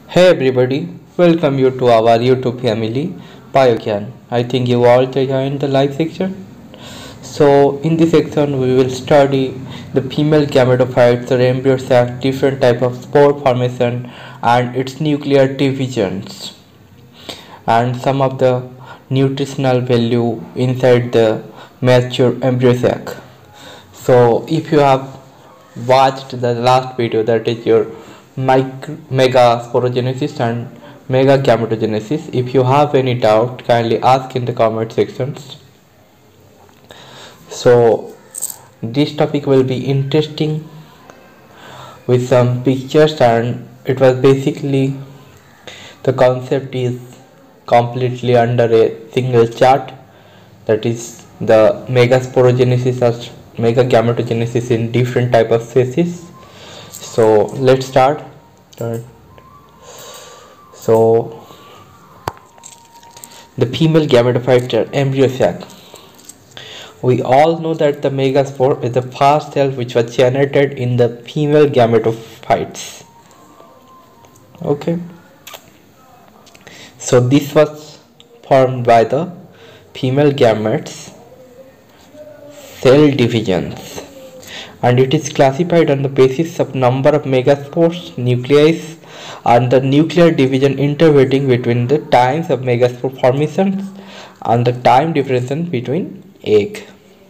Hey everybody, welcome you to our YouTube family Biogyan. I think you all joined the live section. So in this section we will study the female gametophytes or embryo sac, different type of spore formation and its nuclear divisions and some of the nutritional value inside the mature embryo sac. So if you have watched the last video, that is your mega sporogenesis and mega gametogenesis, if you have any doubt kindly ask in the comment sections. So this topic will be interesting with some pictures, and it was basically the concept is completely under a single chart, that is the mega sporogenesis or mega gametogenesis in different type of species. So let's start. So the female gametophyte embryo sac. We all know that the megaspore is the first cell which was generated in the female gametophytes. Okay. So this was formed by the female gametes cell divisions, and it is classified on the basis of number of megaspores, nuclei, and the nuclear division intervening between the times of megaspore formations and the time difference between egg,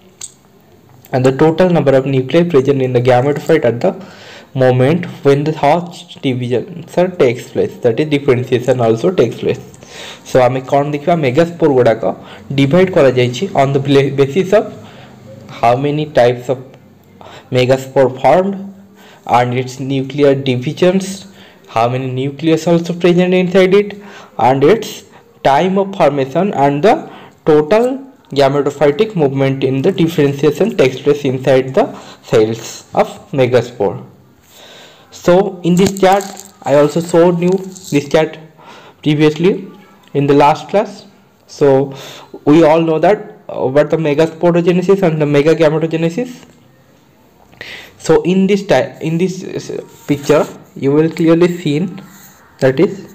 and the total number of nuclei present in the gametophyte at the moment when the Hodge division takes place, that is differentiation also takes place. So आमे कौन देखिबा megaspore गुडाक divide करा जायछि on the basis of how many types of megaspore formed and its nuclear divisions, how many nucleus also present inside it, and its time of formation, and the total gametophytic movement in the differentiation takes place inside the cells of megaspore. So in this chart I also showed you this chart previously in the last class. So we all know that about the megasporogenesis and the mega gametogenesis. So in this picture you will clearly see that is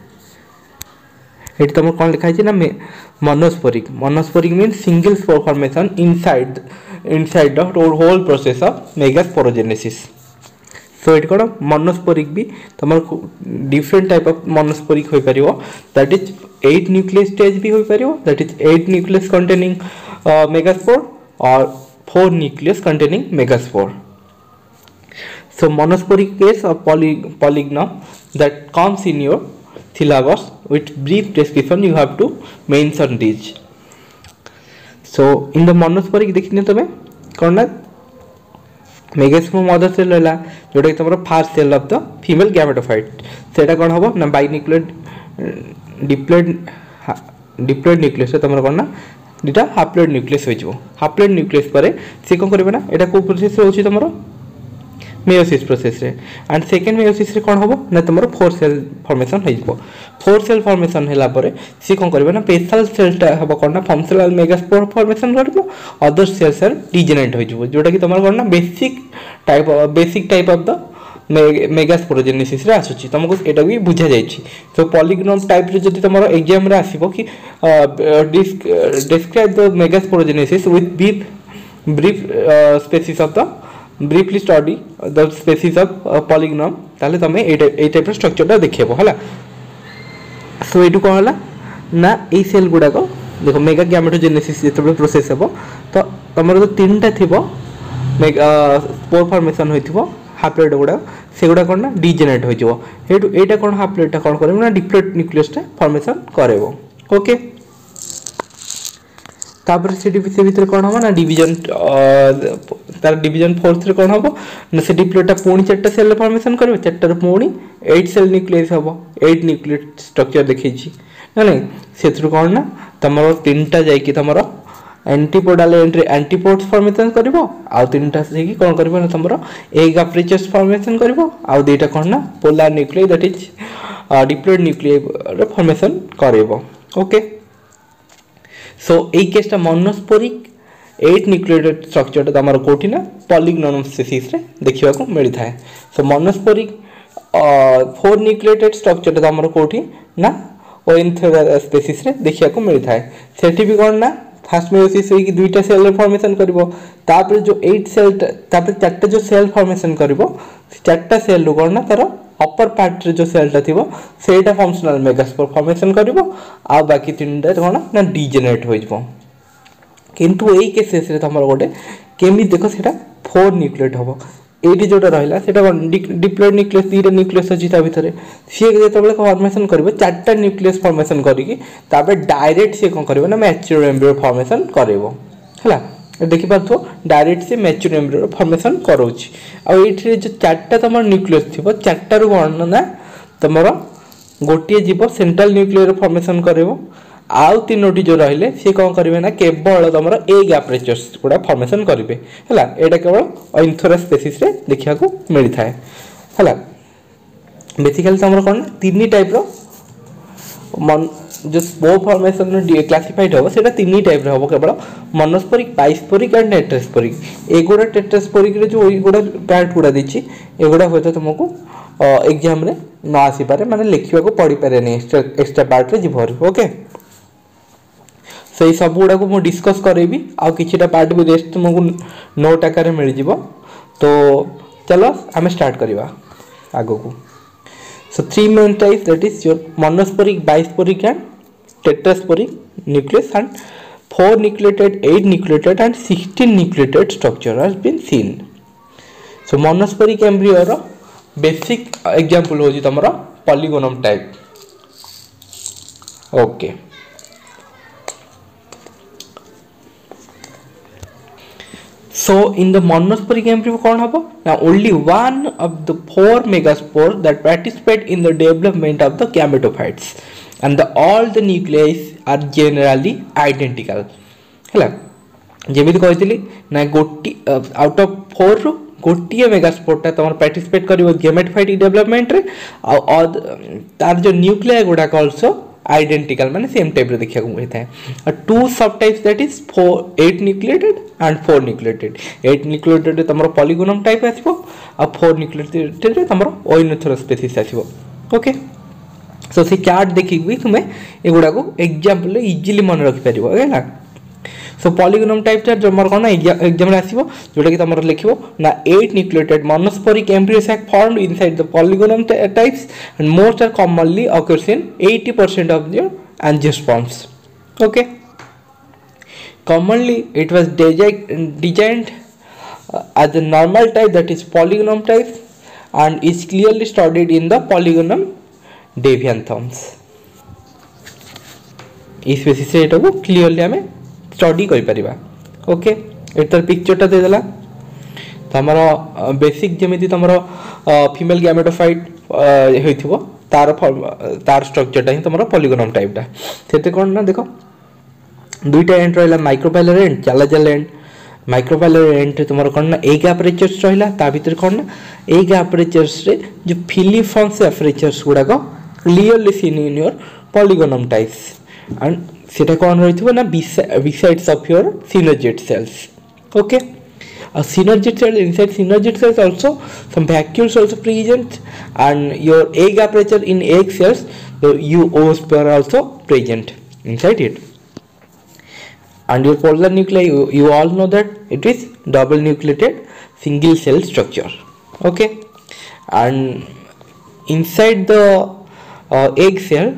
it तमर कौन लिखा है ना monosporic means single spore formation inside the whole process of megasporogenesis. So it कौन monosporic भी तमर different type of monosporic होई परियो, that is 8 nucleus stage भी होई परियो, that is 8 nucleus containing megaspore or 4 nucleus containing megaspore. So monosporic case of polygnum that comes in your syllabus with brief description, you have to mention these. So in the monosporic देखिने तमे कौन ना megaspore mother cell रहला जोटा कि तमरो first cell of the female gametophyte, सेटा कौन हबो ना बाइन्यूक्लियर डिप्लॉयड न्यूक्लियस तमरो कौन ना दुटा हाप्लॉयड न्यूक्लियस हो जिवो. हाप्लॉयड न्यूक्लियस परे से कोन करबे ना एटा को प्रोसेस रे होची तमरो मेयोसिस प्रोसेस रे, एंड सेकंड मेयोसिस रे कोन हबो ना तमरो 4 सेल फॉर्मेशन हो जिवो. 4 सेल फॉर्मेशन हैला परे से कोन करबे ना बेसल सेलटा हबो कोन ना फंक्शनल मेगास्पोर फॉर्मेशन करबो, अदर सेल डिजेनरेट हो जिवो जोटा कि तमरो कोन ना basic type of the megasporogenesis रे आसुची. तुमको एटा भी बुझा जायछि. तो पॉलीग्नोम टाइप रे जति तमरो एग्जाम रे आसीबो कि describe the megasporogenesis with brief species of the briefly study the species of polygnum, ताले तमे ए टाइप रो स्ट्रक्चर टा देखिबो हला. सो एटु कोन हला ना ए सेल गुडा को देखो मेगा गैमेटोजेनेसिस जेतबे प्रोसेस हेबो तो तमरो तो तीनटा थिबो मेगा स्पोर फॉर्मेशन होइथिबो हाप्लॉइड गुडा से गुडा कोन ना डिजेनरेट हो जिवो. एटु एटा कोन हाप्लॉइड टा कोन करबो ना डिप्लॉयड न्यूक्लियस टा फॉर्मेशन करेबो. ओके. तापर से भीतर कोन हो ना डिवीजन तार डिवीजन फोर्थ रे कोन हो ना से डिप्लॉयड पुणी 4टा सेल फॉर्मेशन करबो, 4टार पुणी 8 सेल न्यूक्लियस हबो. 8 न्यूक्लियस स्ट्रक्चर देखैछि ना नहीं सेथुर कोन ना तमरो 3टा जाय कि तमरो एंटीपोडल एंटीपोड्स फॉर्मेशन करबो, आ 3टा से कि कोन करबो ना तमरो एग अप्रेचर्स फॉर्मेशन करबो, आ 2टा कोन ना polar nucleus that is diploid nucleus रे फॉर्मेशन करबो. ओके. सो ए केसटा मोनोस्पोरिक 8 न्यूक्लियोटाइड स्ट्रक्चर तमर कोठी ना पॉलीग्नोम स्पीसीज रे देखिबा को मिलि थाए. So monosporic four nucleated structure आमर कौटी ना ओएनथोरा स्पेसीस रे देखिया को मिलता है सेठी भी कोन ना फास्ट मेयोसिस होई कि दुईटा सेल फॉर्मेशन करिवो तापर जो 8 सेल तापर चारटा जो सेल फॉर्मेशन करिवो चारटा सेल रो कोन ना तार अपर पार्ट रे जो सेलटा थिबो सेटा फंक्शनल मेगास्पोर फॉर्मेशन करिवो आ बाकी तीनटा कोन ना डीजेनरेट होई जबो किंतु एई केसेस रे हमर गोटे केमी देखो सेटा फोर न्यूक्लिएट हबो एटी जोटा रहिला सेटा डिप्लॉयड न्यूक्लियस तीन न्यूक्लियस अछि ता भितरे सी जेतबेले फॉर्मेशन करबो चारटा न्यूक्लियस फॉर्मेशन करिकि ताबे डायरेक्ट से कोन करबो ना मैच्योर एम्ब्रियो फॉर्मेशन करबो हला देखि पाथो डायरेक्ट से मैच्योर एम्ब्रियो फॉर्मेशन करोछि आ एठी जो चारटा तमर न्यूक्लियस थिबो चारटा रु कोन ना तमर गोटिए जीव सेंट्रल न्यूक्लियर फॉर्मेशन करबो आउ तीनोटी जो रहिले से कौन करेंगे ना केवल तुम ए गैपरेचर्स गुड़ा फॉर्मेशन करेंगे है एटा केवल ओएनथोरा स्पेसीस रे देखा मिलता है है बेसिकली तुम कौन तीन टाइप मन जो स्पोर फॉर्मेशन क्लासिफाइड हम से तीन टाइप हम केवल मोनोस्पोरिक बाइस्पोरिक एंड टेट्रास्पोरिक एगुड़ा टेट्रास्पोरिक रे जो एगुड़ा पार्ट गुड़ा देछि एगुड़ा होय तो तुमको एग्जाम रे न आसी पारे माने लिखिबा को पड़ी पारे नहीं एक्स्ट्रा पार्ट रे जीवर ओके सही सब गुड़ा को मु डिस्कस करेबी आ किछिटा पार्ट भी रेस्ट तुमको नोट आकार मिल जिवो तो चलो आमे स्टार्ट करिवा आगो को so three main types that is your monosporic bisporic and tetrasporic nucleus and four nucleated 8 nucleated and 16 nucleated structure has been seen so monosporic embryo रो बेसिक एग्जांपल हो जी तमरा polygonum type okay So in the monosporic embryo कौन हबो now only one of the four megaspores that participate in the development of the gametophytes and all the nuclei are generally identical हैला जेमिति कहितली ना गोटी out of 4 रो गोटी megaspore ता तमर participate करिवो gametophyte development रे आ तार जो न्यूक्लियाई गुडा आल्सो आइडेंटिकल माने सेम टाइप रे देखिया को मिलता है two sub types that is 8 nucleated and 4 nucleated 8 nucleated रे तमरो पॉलीगोनम टाइप आसीबो आ 4 न्यूक्लिएटेड रे तमरो ओएनथोरा स्पेसीस आसीबो ओके सो से चार्ट देखि भी तुमे एगुडा को एग्जांपल इजीली मन रखि परिबो हैला सो पॉलीगोनम टाइप ता जमर कोन एग्जाम रे आसीबो जोटा कि तमरो लिखिबो ना 8 nucleated monosporic embryo sac formed inside the polygonum types and most are commonly occurs in 80% of the angiosperms okay commonly it was designed as a normal type that is polygonum type and is clearly studied in the polygonum devianthums इस species रे एटा को clearly हमें study करि परिबा okay एतर पिक्चरटा दे देला तमरो बेसिक जेमिति तमरो फीमेल गैमेटोफाइट होइथिबो तार स्ट्रक्चरटा ही तमरो पॉलीगोनम टाइपटा सेते कोन ना देखो दुईटा एंड रहला micropylar end chalazal end micropylar end रे तमरो कोन ना एक एपरेचर्स रहला ता भीतर कोन ना एक एपरेचर्स रे जो फिलिफॉर्म्स एपरेचर्स गुडा को clearly seen in your polygonum types and सेटा कोन रहिथिबो ना besides of your synergid cells okay a synergid cell inside synergid cells also some vacuoles also present and your egg aperture in egg cells the oosphere also present inside it and your polar nuclei you all know that it is double nucleated single cell structure okay and inside the egg cell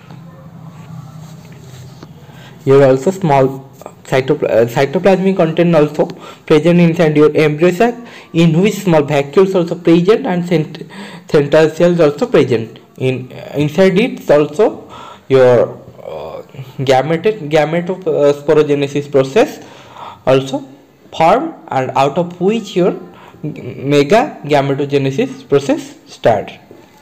here also small cytoplasmic content also present inside your embryo sac in which small vacuoles also present and central cells also present in inside it also your gametosporogenesis process also form and out of which your mega gametogenesis process start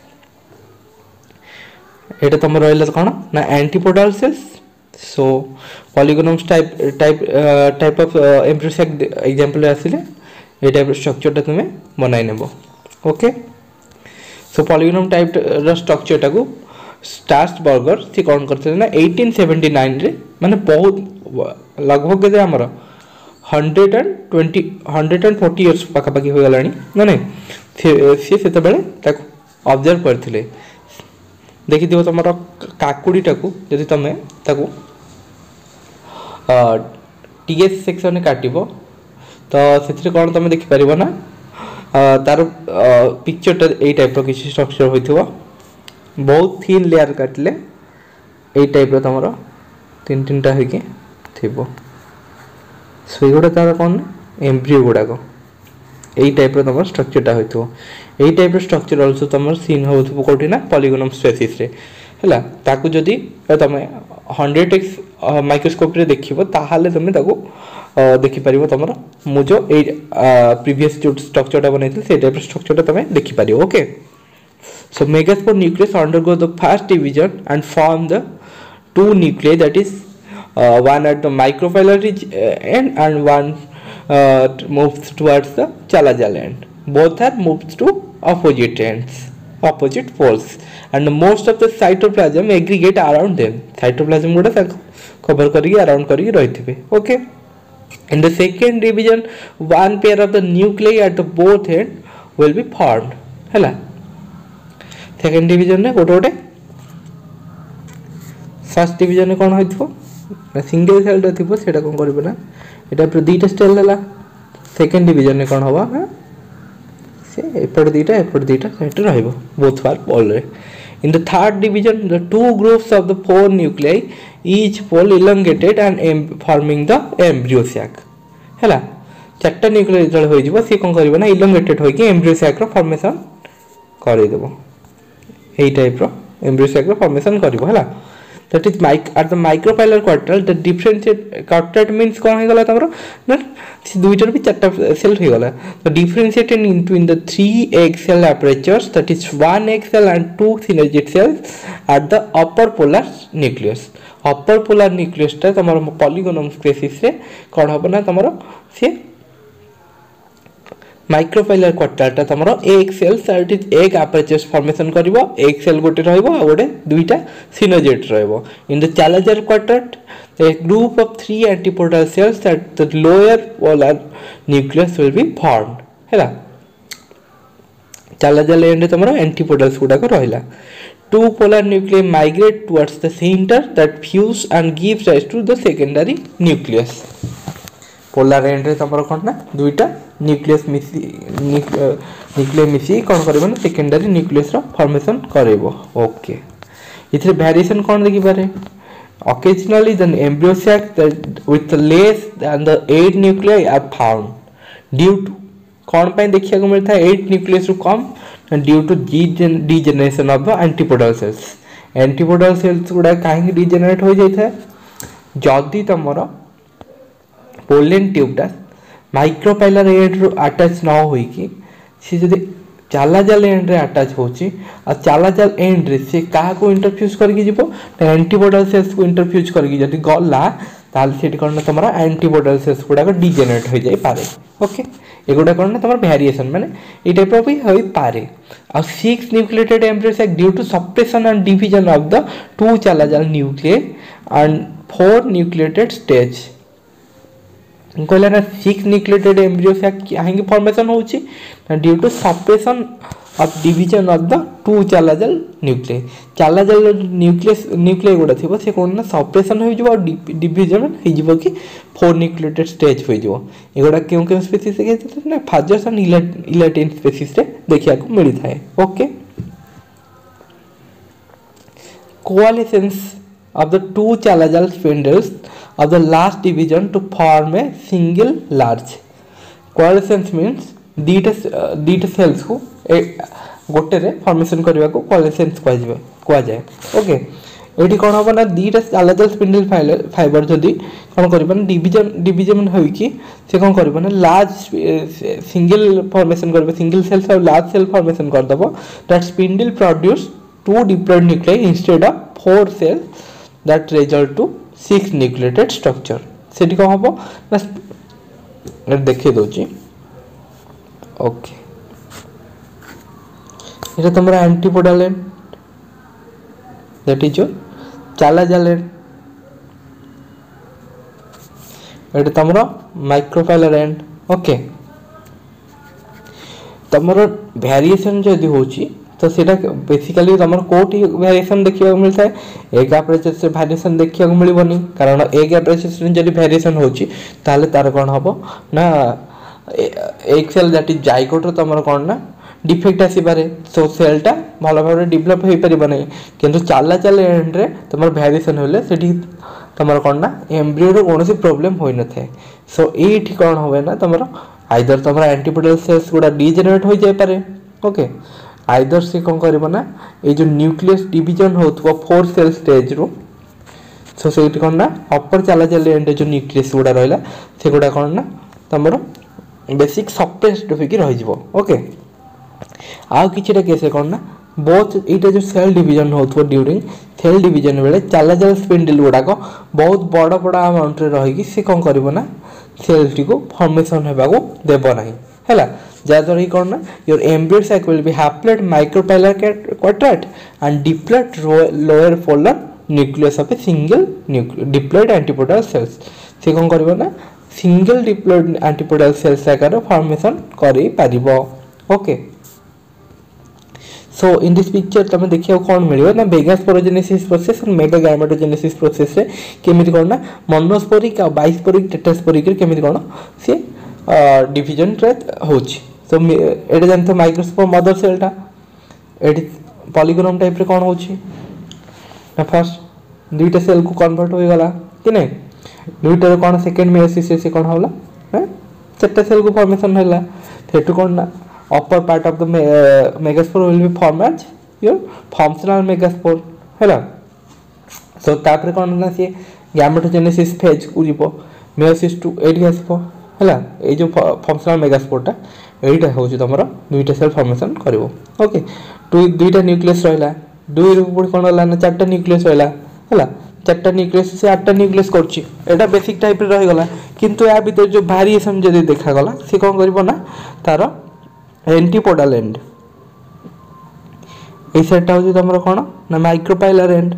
eta तमर रहला कोन ना antipodal cells so polygonums type of embryo sac example आसिले ए type structure ता तुमे बनाई नेबो ओके सो पॉलीगोनम टाइप रो स्ट्रक्चर टा को स्टार्सबर्गर से कोन करते ना 1879 रे माने बहुत लगभग के हमर 140 इयर्स पाका पाकी हो गलानी माने से सेते बेले ताको ऑब्जर्व करथिले देखि दियो तमरो काकुडी टाकू जदि तमे ताकू टीएस सेक्शन में काटिबो तो सेथिरे कोन तमे देखि परिबो ना तार पिक्चर टा ए टाइप रो किछि स्ट्रक्चर होइथिबो बहुत थिन लेयर काटले ए टाइप रो तमरो तीन तीन टा होके थिबो सो एगोडा तार कोन एम्ब्रियो गुडा को ए टाइप रो तमरो स्ट्रक्चर टा होइथिबो ए टाइप रो स्ट्रक्चर आल्सो तमरो सीन होइथिबो कोठी ना पॉलीगोनम स्पेसिस रे हला ताकू जदी तमे 100x माइक्रोस्कोप रे देखिबो ताहाले तमे ताकू देखि परिबो तमरो मु जो ए प्रीवियस जो स्ट्रक्चर टा बनैथिल से टाइप स्ट्रक्चर टा तमे देखि परिबो okay so megaspore nucleus undergo the first division and form the two nuclei that is one at the microphyllary end and one moves towards the chalazal end both are moved to opposite ends opposite poles and most of the cytoplasm aggregate around them cytoplasm guda cover kari around kari rahithibe okay in the second division one pair of the nuclei at the both end will be formed hela second division ne gote first division में कौन होइथो single cell रे थिबो सेटा कोन करबे ना एटा पर दीटा सेल हला सेकंड डिवीजन में कौन होबा ना से एपड़ दीटा सेट रहइबो बोथ फार पोल रे in the third division the two groups of the four nuclei each pole elongated and forming the embryo sac हला चारटा न्यूक्लियाई जळ होई जिवो से कोन करबे ना इलंगेटेड होई के एम्ब्रियो सैक रो फॉर्मेशन करि देबो एई टाइप रो एम्ब्रियो सैक रो फॉर्मेशन करबो हला that is at the microphylar quartal the differentiate quartet means कौन है गला तमरो ना दुईटर भी चारटा सेल हो गला the differentiated between the 3 egg cell apertures that is 1 egg cell and 2 synergid cells at the upper polar nucleus ता तमरो polygonum species रे कौन होबो ना तमरो से माइक्रोफाइलर क्वार्टर ता तमरो एक सेल सर्ट इज एक अपर्चर्स फॉर्मेशन करिवो एक सेल गोटे रहइबो आ गोटे दुईटा सिनोजेट रहइबो in the chalazal quarter a group of 3 antipodal cells at the lower polar nucleus will be formed हैला चैलेंजर एंड तमरो एंटीपोडल्स गुडा को रहइला two polar nuclei migrate towards the center that fuse and gives rise to the secondary nucleus polar end रे तमरो कोन ना दुईटा न्यूक्लियस मिसी कोन करबो ना सेकेंडरी न्यूक्लियस रो फॉर्मेशन करबो ओके इथरे वेरिएशन कोन देखि पारे occasionally the embryo sac that with less than the 8 nuclei are found due to कोन पय देखिया को मिलता है 8 न्यूक्लियस रो कम due to degeneration of the antipodal cells गुडा काहे डिजेनरेट हो जाय था जदी तमरो पोलेन ट्यूबटा माइक्रोफाइलर एंड रो अटैच न होई कि से जदी चालाजाल एंड रे अटैच होची आ चालाजाल एंड रे से काहा को इंटरफ्यूज करके जिवो एंटीबॉडी सेल्स को इंटरफ्यूज करके जदी गला ताल सेट करना तमरा एंटीबॉडी सेल्स गुडा को डिजेनरेट हो जाय पारे ओके एगुडा करना तमरा वेरिएशन माने ए टाइप ऑफ होई पारे आ 6 nucleated embryo sac due to suppression and division of the 2 chalazal nuclei and 4 nucleated stage कहला ना 6 न्यूक्लिएटेड एम्ब्रियो सैक काहे फॉर्मेशन होची due to suppression of division of the 2 chalazal nuclei गुडा थिबो से कोन ना सप्रेशन हो जिवो डिवीजन हो जिवो कि 4 न्यूक्लिएटेड स्टेज हो जिवो एगुडा केउ स्पीसीज के ना फाजर्स एंड इलेटिन स्पीसीज रे देखिया को मिली थाए okay coalescence of the 2 chalazal spindles of the last division to form a single large coalescence means दीटा cells को गोटे रे फॉर्मेशन करबा को coalescence कहवा जाय ओके एठी कोन होबा ना दीटा चालाजाल स्पिंडल फाइबर जदी कोन करबा ना डिवीजन होई कि से कोन करबा ना लार्ज सिंगल फॉर्मेशन करबा सिंगल सेल्स और लार्ज सेल फॉर्मेशन कर दबो that spindle produce 2 different nuclei instead of 4 cells that result to 6 nucleated structure सेठी को हबो ना देखे दोची ओके एटा तमरा antipodal end that is your chalazal end एटा तमरा माइक्रोफाइलर एंड ओके तमरा वेरिएशन जदी होची तो सीटा बेसिकली तुम कौटी वेरिएशन देखा मिलता है ए गैप रेशियो से वेरिएशन देखा मिलबनी कारण ए गैप रेशियो जब वेरिएशन होची ताले तार कौन हम ना एक सेल दैट इज जाइगोट तुम कौन ना डिफेक्ट आसीपारे सो सेलटा भल भाव डेभलप हो पार ना कि चला चल एंड रे तुम वेरिएशन होले सेठी तुम कौन ना एम्ब्रियो कौन प्रोब्लेम हो न था सो ये कौन हुए ना तुम आइदर तुम एंटीबॉडी सेल्स गुड़ा डिजेनरेट हो जाए पारे ओके आइदर से कौन कर ना ये जो न्यूक्लियस डिवीजन हो 4 सेल स्टेज रू सो से कौन ना अपर चला चल एंड जो न्यूक्लियस गुड़ा रहा से गुड़ा कौन ना तुम बेसिक सप्रेस्ड हो ओके आउ किछिटा केस कौन ना बहुत यहाँ जो सेल डिवीजन हो ड्यूरिंग सेल डिवीजन बेले चला चल स्पिंडल गुड़ाक बहुत बड़ बड़ अमाउंट रही सी कौन कर ना सेल टी को फॉर्मेशन होगा देव ना है जहाँद्वारा कौन ना your embryo sac will be haploid micropylar quadrant and diploid lower polar nucleus of a single diploid antipodal cells से कौन कर ना सिंगल डिप्लॉइड एंटीपोडल सेल्स आकार फॉर्मेशन कर पारिबो okay so in this picture तुम देखिए कौन मिले ना वेगास्पोरोजेनेसिस प्रोसेस और मेगा गैमेटोजेनेसिस प्रोसेस रे केमिति कौन ना मोनोस्पोरिक और बाइस्पोरिक टेट्रास्पोरिक रे केमिति कौन से डिवीजन रे होची सो एटा जानते माइक्रोस्कोप मदर सेलटा एटी पॉलीगोनम टाइप रे कौन होची ना फर्स्ट दुईटा सेल को कन्वर्ट हो गला कि नहीं दुईटा कौन सेकंड मेयोसिस से कौन होला हैं चारटा सेल को फॉर्मेशन होला फेटु कौन ना upper part of the megaspore will be formed as your functional megaspore है so तापर कौन ना सी गैमेटोजेनेसिस फेज को जीवो मेयोसिस टू एडी आसबो है ए जो फंक्शनल मेगास्पोरटा एटा होची तमरो दुईटा सेल फॉर्मेशन करिवो ओके दुईटा न्यूक्लियस रहला दुई रु पुणी कोन होला ना चारटा न्यूक्लियस रहला है चारटा न्यूक्लियस से 8टा न्यूक्लियस करछि एटा बेसिक टाइप रे रहि गला किंतु या भीतर जो वेरिएशन जदी देखा गला से कोन करिवो ना तारो एंटीपोडल एंड ए सेट हो तुम कौन ना माइक्रोपाइलर एंड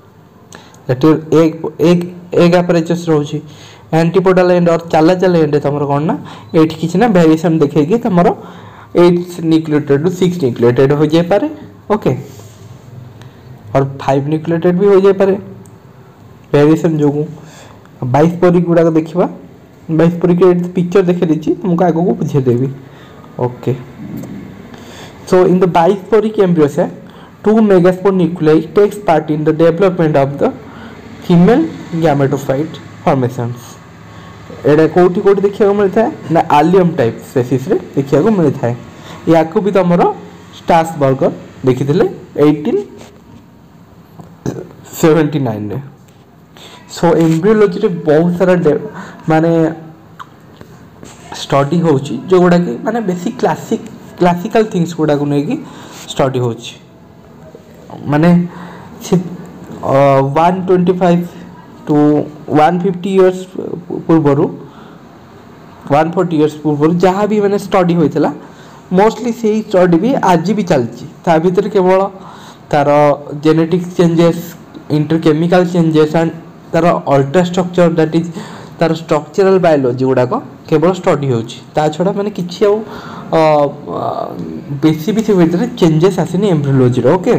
एक अपरेचस रोची एंटीपोडल एंड और चला चल एंड तुम कौन ना ये किसी ना वेरिएशन देखेगी तुम 8 न्यूक्लियोटाइड टू 6 न्यूक्लियोटाइड हो जाए पारे ओके और 5 न्यूक्लियोटाइड भी हो जाए पारे वेरिएशन जो 22 पोरिक गुड़ा देखा 22 पोरिक पिक्चर देखे दीची तुमको आगे को बुझे देवी okay so in the bisporic embryo se 2 megaspore nuclei takes part in the development of the female gametophyte formations एडा कोठी कोठी देखिया को मिलता है ना आलियम टाइप स्पेसीज रे देखिया को मिलता है या को भी तमरो स्ट्रासबर्गर देखिथिले 1879 रे सो एम्ब्रियोलॉजी रे बहुत सारा माने स्टडी होची जो गुडा कि माने बेसिक क्लासिकल थिंग्स गुडा को नेकी स्टडी होची माने 125 टू 150 इयर्स पूर्वरु 140 इयर्स पूर्वरु जहाँ भी माने स्टडी होइतला मोस्टली से स्टडी भी आज भी चलची ता भीतर केवल तार genetic changes interchemical changes and तार अल्ट्रा स्ट्रक्चर दैट इज तार स्ट्रक्चरल बायोलॉजी गुड़ाक केवल स्टडी होता छड़ा मैंने किसी बेसी भी से चेंजेस आसनी एम्ब्रियोलॉजी ओके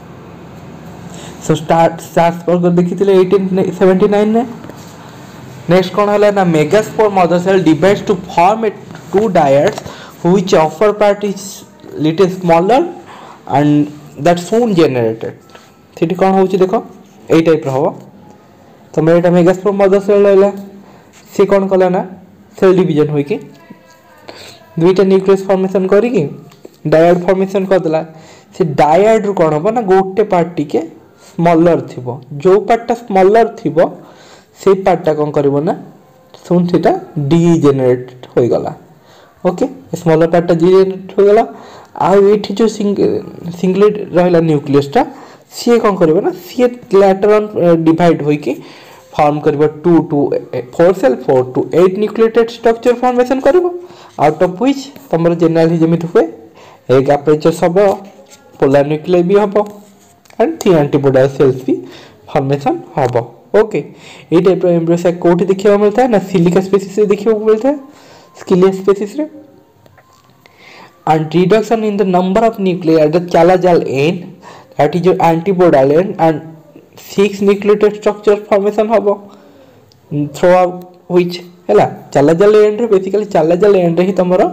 सो स्ट्रासबर्गर देखी 1879 ने नेक्स्ट कौन है ना megaspore mother cell divides to form a 2 dyads which upper part is little smaller and that soon generated सेठी कौन होची देखो ए टाइप रो हो तो मेटा मेगास्पोर मदर सेल रहला सी कौन कला ना सेल डिवीजन होई कि दुईटा न्यूक्लियस फॉर्मेशन करी कि डायड फॉर्मेशन कर देला से डायड रो कौन हो ना गोटे पार्ट टिके स्मॉलर थिबो जो पार्टटा स्मॉलर थिबो से पार्टटा कौन करबो ना सुन सेटा डीजेनरेट होई गला ओके स्मॉलर पार्टटा डीजेनरेट होई गला आ एठी जो सिंगलेट रहला न्यूक्लियसटा सी कौन करबो ना सी लेटर ऑन डिवाइड होई कि फॉर्म करिबो 2 to 4 cell 4 to 8 nucleotide structure formation करिबो आउट ऑफ व्हिच तमरो जनरली जेमिति हुए एक अपरेचर सब पोलर न्यूक्लियस भी हबो एंड 3 एंटीबॉडी सेल्स भी फॉर्मेशन हबो ओके ए टाइप रो एम्ब्रियो से कोठी देखियो मिलता है ना सिलिका स्पीसीज से देखियो मिलता है स्किलिया स्पीसीज रे and reduction in the number of nuclei at the chalazal end, that is your antibodal end, and 6 nucleotide structure formation habo throughout which hela chalazal end रे basically chalazal end रे ही तमरो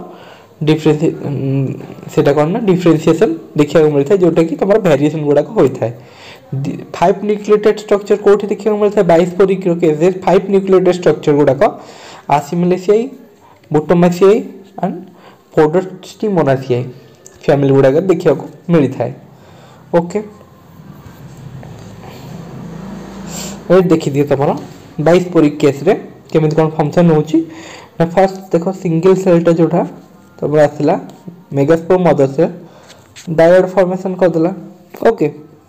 सेटा कौन ना differentiation देखा मिलता है जोटा कि तुम वेरिएशन गुड़ाक होता है 5 न्यूक्लियोटाइड स्ट्रक्चर कोठी देखा मिलता है 22 पोरिक केसेस 5 न्यूक्लियोटाइड स्ट्रक्चर गुड़ाक Alismaceae Butomaceae and Podostemaceae family गुड़ाक देखा मिलता है ओके ये देखी दिए तुम 22 पोरिक केस रे केमिति कोन फंक्शन होची ना फर्स्ट देखो सिंगल सेलटा जोटा तब आसला मेगास्पोर मदर से डायोड फॉर्मेशन कर देला ओके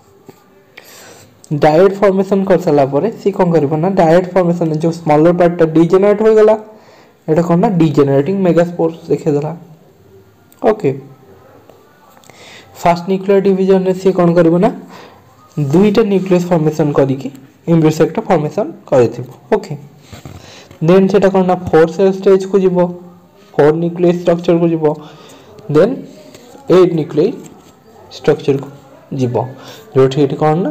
डायोड फॉर्मेशन कर साला परे सी कोन करबो ना डायोड फॉर्मेशन जो स्मॉलर पार्ट डीजेनरेट हो गेला एटा कोन ना डीजेनरेटिंग मेगास्पोर देखे देला ओके फर्स्ट न्यूक्लियर डिवीजन रे सी कोन करबो ना दुईटा न्यूक्लियस फॉर्मेशन करी कि एम्ब्रियो सेक्ट फॉर्मेशन करथिबो ओके देन सेटा कोन ना 4 सेल स्टेज को जीवो 4 न्यूक्लियर स्ट्रक्चर को जीवो देन 8 न्यूक्लियर स्ट्रक्चर को जीवो जो ठीक कोन ना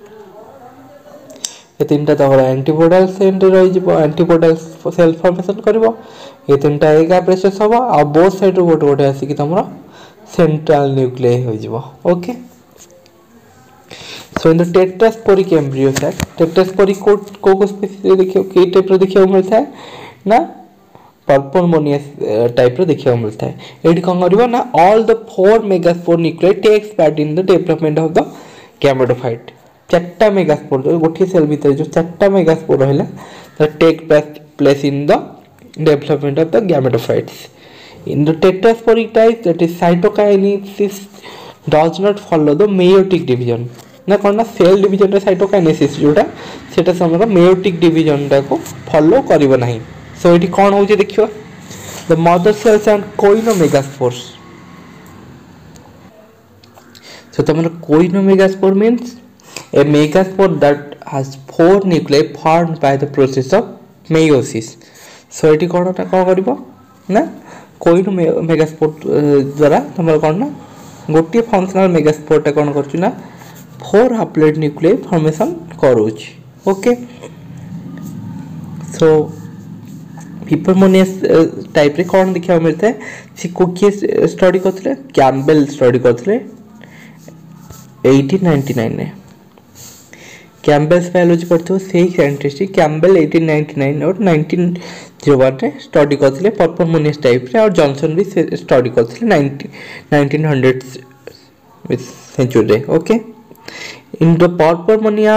ये तीनटा तमरा एंटीबॉडल सेल रही जीवो एंटीबॉडल सेल फॉर्मेशन करबो ये तीनटा एक प्रोसेस होबो आ बोथ साइड रो गोटे गोटे आसी कि तमरा सेंट्रल न्यूक्लियर हो जीवो okay so in the tetrasporic embryo sac tetrasporic को स्पीसीज देखियो के टाइप रो देखियो मिलता है ना पर्पलमोनियस टाइप रो देखियो मिलता है एडी कोन करबो ना all the 4 megaspore nuclear takes part in the development of the gametophyte चारटा मेगास्पोर जो गोठी सेल भीतर जो चारटा मेगास्पोर रहला the take place in the development of the gametophytes in the tetrasporic type that is cytokinesis does not follow the meiotic division ना कोन ना सेल डिवीजन रे साइटोकाइनेसिस जोटा सेटा समरा मेयोटिक डिवीजन टा को फॉलो करिवो नाही सो इटी कोन होजे देखियो the mother cells and coenomegaspores so तमरा coenomegaspore means a megaspore that has 4 nuclei formed by the process of meiosis so इटी कोन टा को करिवो ना कोइनोमेगास्पोर द्वारा तमरा कोन ना गोटी फंक्शनल मेगास्पोर टा कोन करछु ना 4 haploid nuclei formation करूछ ओके सो हिपरमोनियस टाइप रे कोन देखिया मिलता है सी कोकी स्टडी करथले कैम्बेल स्टडी करथले 1899 ने कैम्बेल्स बायोलॉजी पढ़थो सेही साइंटिस्ट कैम्बेल 1899 और 1901 रे स्टडी करथले परपलमोनियस टाइप रे और जॉनसन भी स्टडी करथले 1900 with century okay in the Peperomia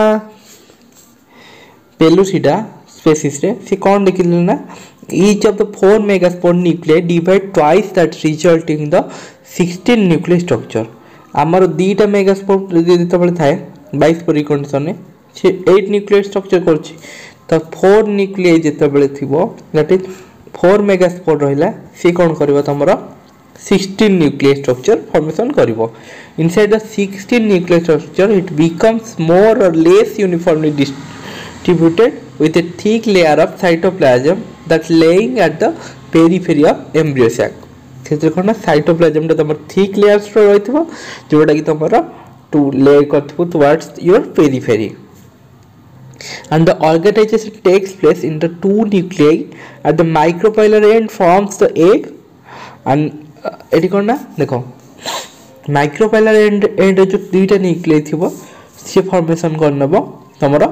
pellucida species रे से कोन देखिले ना each of the 4 megaspore nuclei divide twice that resulting the 16 nuclear structure हमर दीटा मेगास्पोर जेते बले थाए 22 पोरी कंडीशन ने से 8 न्यूक्लियर स्ट्रक्चर करछि त 4 न्यूक्लियर जेते बले थिबो दैट इज 4 मेगास्पोर रहिला से कोन करबो तमरा 16 nuclear structure formation करिवो inside the 16 nuclear structure it becomes more or less uniformly distributed with a thick layer of cytoplasm that laying at the periphery of embryo sac क्षेत्र कोन cytoplasm ता तमर thick layers रो रहितबो जोटा कि तमरा टू ले करथबो towards your periphery and the organization takes place in the 2 nuclei at the micropylar end forms the egg and एटी कोन ना देखो माइक्रोपाइलर एंड जो दुईटा न्यूक्लियस थिबो से फॉर्मेशन करनबो तमरा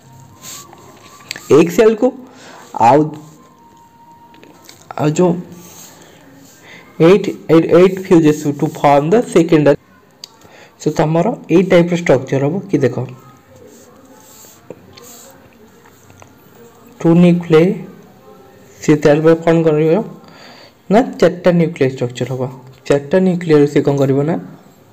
एक सेल को आ जो 8 fuses to form the secondary so तमरा ए टाइप रो स्ट्रक्चर हबो कि देखो 2 न्यूक्लियस से तेल पे कोन करियो ना चारटा न्यूक्लियर स्ट्रक्चर होबा चारटा न्यूक्लियर से कोन करबो ना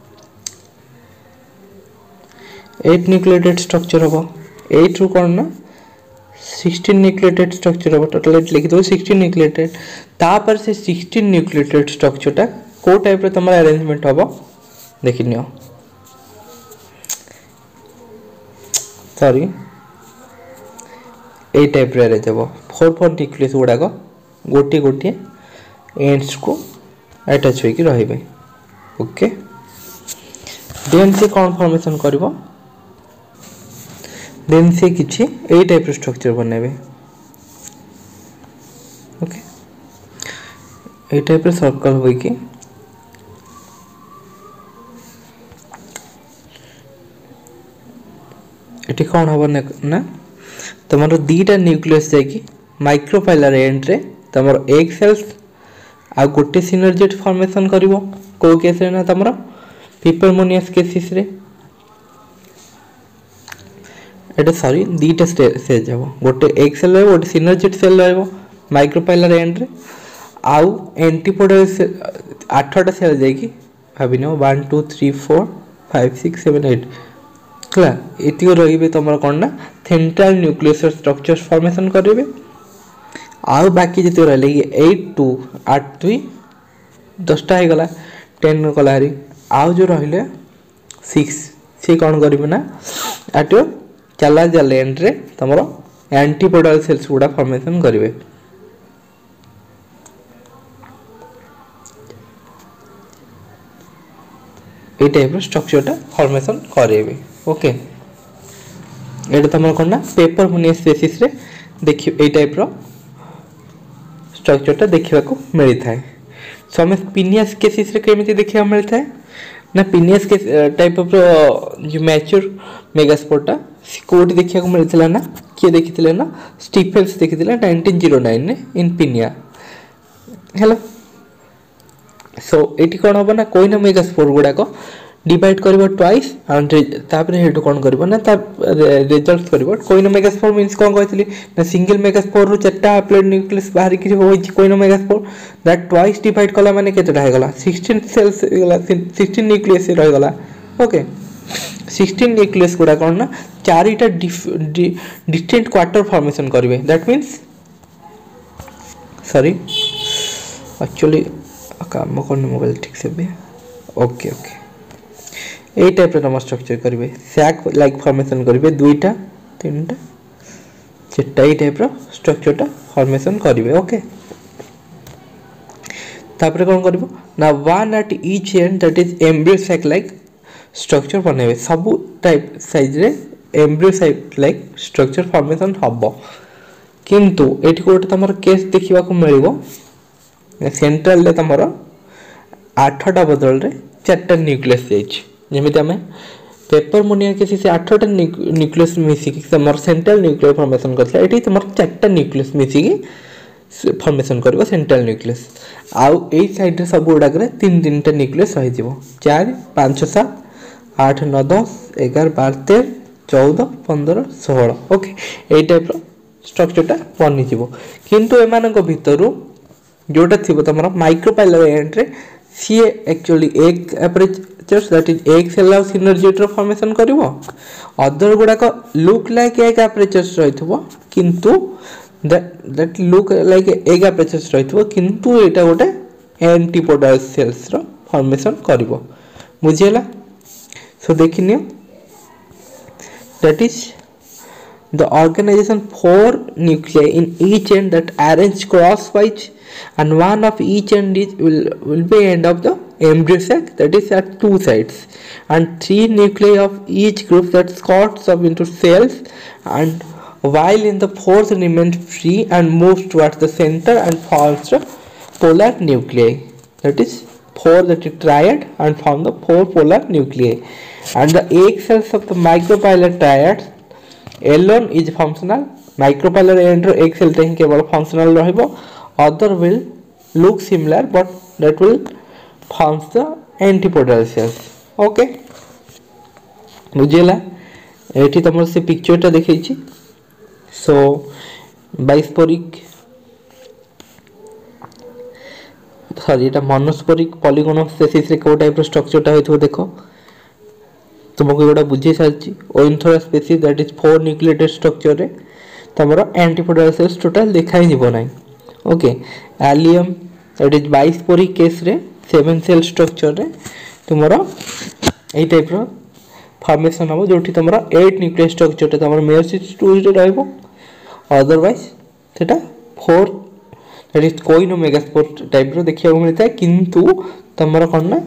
8 न्यूक्लियोटाइड स्ट्रक्चर होबा 8 रो कोन ना 16 न्यूक्लियोटाइड स्ट्रक्चर होबा टोटल लिख दो 16 न्यूक्लियोटाइड तापर से 16 न्यूक्लियोटाइड स्ट्रक्चर टा को टाइप रे तमरा अरेंजमेंट होबा देखिनियो सॉरी ए टाइप रे अरेंज होबा 4 न्यूक्लियस गुडा को गोटी गोटी एंड्स को अटैच होइकी रहिबे। ओके देन से कौन फॉर्मेशन करिवो देन से किछि ए टाइप रो स्ट्रक्चर बनेबे। ओके ए टाइप रो सर्कल होइकी एटी कौन हबो ना तमरो दीटा न्यूक्लियस जाकी माइक्रोफाइलर एंड रे तमरो एक सेल्स आ गोटे सिनर्जेट फॉर्मेशन करिवो को केस रे ना तमरो पिपरमोनियस केसिस रे एटा सॉरी दीटा स्टेज हबो गोटे एक सेल रे गोटे सिनर्जेट सेल रहबो माइक्रोफाइलर एंड रे आउ एंटीपोडल आठटा सेल जाकी भाबिनो 1 2 3 4 5 6 7 8 हला एतिको रहिबे तमरो कोन ना सेंट्रल न्यूक्लियस स्ट्रक्चर फॉर्मेशन करिवे आउ बाकी जते रहले 8 2 8 2 10 टा हे गला 10 कला हरी आउ जो रहिले 6 से कोन करिवे ना आटो चला जले एंड रे तमरो एंटीपोडल सेल्स गुडा फॉर्मेशन करिवे। ए टाइप स्ट्रक्चर टा फॉर्मेशन करेबे। ओके एटा तमरो कोन ना पेपर मोनियस बेसिस रे देखि ए टाइप रो स्ट्रक्चर टा देखिबा को मिली थाए। सो हम पिनियस केसिस रे केमिति देखिबा मिली थाए ना पिनियस के टाइप ऑफ जो मैच्योर मेगास्पोर टा कोड देखिबा को मिलथिला ना के देखिथिले ना स्टीफेंस देखिथिला 1909 ने इन पिनिया हेलो। सो एटी कोन होबो ना कोइना मेगास्पोर गुडा को डिवाइड करबो ट्वाइस एंड तापर हेटु कोन करबो ना ता रिजल्ट करबो कोइना मेगास्पोर मींस कोन कहथिली ना सिंगल मेगास्पोर रु चारटा हैप्लॉइड न्यूक्लियस बाहर कि होई कोइना मेगास्पोर दैट ट्वाइस डिवाइड कला माने केतेटा हे गला 16 सेल्स गला 16 न्यूक्लियस रह गला। ओके 16 न्यूक्लियस गुडा कोन ना चारिटा डिस्टिंक्ट क्वार्टर फॉर्मेशन करबे दैट मींस सॉरी एक्चुअली काम कोन मोबाइल ठीक से भी। ओके ओके ए टाइप रो स्ट्रक्चर करिवे सैक लाइक फॉर्मेशन करिवे दुईटा तीनटा चारटा ए टाइप रो स्ट्रक्चर टा फॉर्मेशन करिवे। ओके तापर कोन करबो ना one at each end that is embryo sac like structure बनेबे सब टाइप साइज रे embryo sac like structure formation हबो किंतु एठी कोट तमर केस देखिबा को मिलिबो सेंट्रल रे तमरो 8टा बदल रे 4टा न्यूक्लियस जाइछ जेमिति हमें पेपर मोनिया केसी से 8टा न्यूक्लियस मिसी कि तमर सेंट्रल न्यूक्लियर फॉर्मेशन करथला एठी तमर 4टा न्यूक्लियस मिसी कि फॉर्मेशन करबो सेंट्रल न्यूक्लियस आउ ए साइड रे सब गुडा करे 3-3टा न्यूक्लियस रहि जिवो 4 5 7 8 9 10 11 12 13 14 15 16। ओके ए टाइप रो स्ट्रक्चर टा बनि जिवो किंतु एमानक भितरु जोटा थिबो तमरो माइक्रोपाइलर एंड रे सी एक्चुअली एक एपरेचर दैट इज एक सेल ऑफ सिनर्जेट फॉर्मेशन करिवो अदर गुडा को लुक लाइक एक एपरेचर रहिथबो किंतु दैट लुक लाइक एक एपरेचर रहिथबो किंतु एटा गोटे एंटीपोडल सेल्स रो फॉर्मेशन करिवो बुझियला। सो देखिनियो that is the organization 4 nuclei in each end that arrange crosswise and one of each end will be end of the embryo sac that is at two sides and 3 nuclei of each group that squats up into cells and while in the fourth remains free and moves towards the center and forms the polar nuclei that is 4 that is triad and form the 4 polar nuclei and the egg cells of the micropylar triad alone is functional micropylar end ro एक cell टेन केवल functional रहइबो other will look similar but that will forms the antipodal cells। Okay बुझेला एठी तमर से picture टा देखै छी। सो बाइस्पोरिक सॉरी एटा मोनोस्पोरिक पॉलीगोनस स्पेसिस रे को टाइप रो स्ट्रक्चर टा होइथो देखो तुमको एटा बुझे सालची Oenothera species that is 4 nucleated structure रे तमरो एंटीपोडल सेल्स टोटल देखाई दिबो नै। Okay Allium that is bisporic case रे 7 सेल स्ट्रक्चर रे तुमरो ए टाइप रो फॉर्मेशन हो जोठी तमरो 8 न्यूक्लियर स्ट्रक्चर रे तमरो मेयोसिस 2 रे रहइबो अदरवाइज सेटा 4 एटी कोइन मेगास्पोर टाइप रो देखिया मिलता है किंतु तमरा कौन ना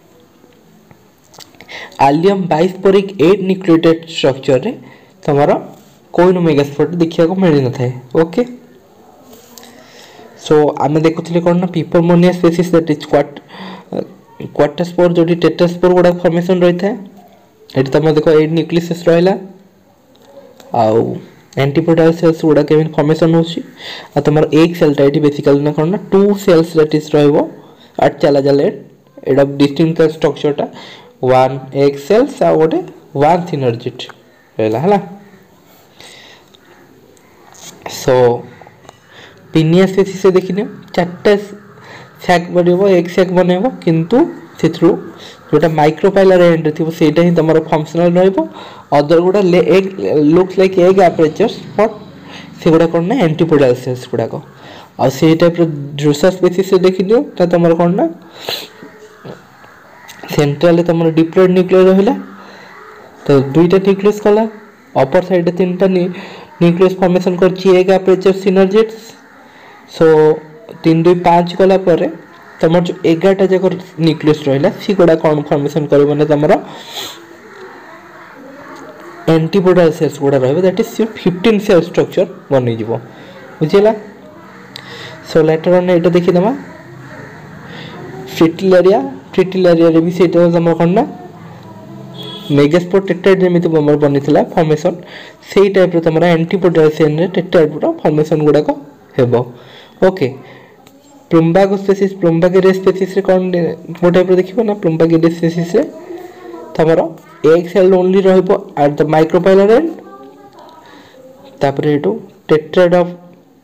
आलियम बाइस्पोरिक 8 न्यूक्लियोटाइड स्ट्रक्चर रे तमरा कोइन मेगास्पोर देखिया को मिल न थाए ओके सो आमे देखुथिले कोन ना पिपरमोनिया स्पीसीज दैट इज क्वार्टरस्पोर जोडी टेट्रास्पोर गुडा फॉर्मेशन रही थाए एटी तम देखो 8 न्यूक्लियस रहला आउ एंटीपोडाल सेल्स गुडा केमिन फॉर्मेशन होची आ तमर एक सेल टाइट बेसिकली ना कोन ना टू सेल्स दैट इज रहबो एट चला जाले एडा डिस्टिंक्ट स्ट्रक्चर टा वन एक सेल्स आ गोटे वन सिनर्जिट रहला हला सो पिनिया स्पीसीज से देखिने चारटा सैक बनेबो एक सैक बनेबो किंतु सेथरु जोटा माइक्रोपाइलर एंड थिबो सेटा ही तमरो फंक्शनल रहइबो अदर गुडा egg looks like egg apertures but से गुडा कोन ना एंटीपोडल सेल्स गुडा को आ से टाइप रो ड्रूसा स्पीसीज से देखिदियो ता तमरो कोन ना सेंट्रल तमरो डिप्लॉयड न्यूक्लियस रहला तो दुईटा न्यूक्लियस कला अपर साइड रे तीनटा न्यूक्लियस फॉर्मेशन करछि एग एपरेचर सिनर्जिट्स सो 3 2 5 कला परे तमर जो 11टा जक न्यूक्लियस रहला सी गोडा कोन फॉर्मेशन करबो ने तमरो एंटीपोडल सेल्स गोडा रहबो दैट इज 15 सेल स्ट्रक्चर बनि जिवो बुझिला सो लेटर ऑन एटा देखि दमा फ्रिटिलारिया रे भी सेटा तमर कोन ना मेगास्पोर टेट्राइड जेमिति बमर बनिथिला फॉर्मेशन सेही टाइप रो तमरा एंटीपोडल सेल रे टेट्राइड रो फॉर्मेशन गोडा को हेबो ओके प्लुम्बागो स्पीसीज प्लुम्बागिरे स्पीसीज रे कोन को टाइप रो देखिबो ना प्लुम्बागिरे स्पीसीज रे तमरो एक सेल ओनली रहइबो एट द माइक्रोपाइलर एंड तापरे एटू टेट्राइड ऑफ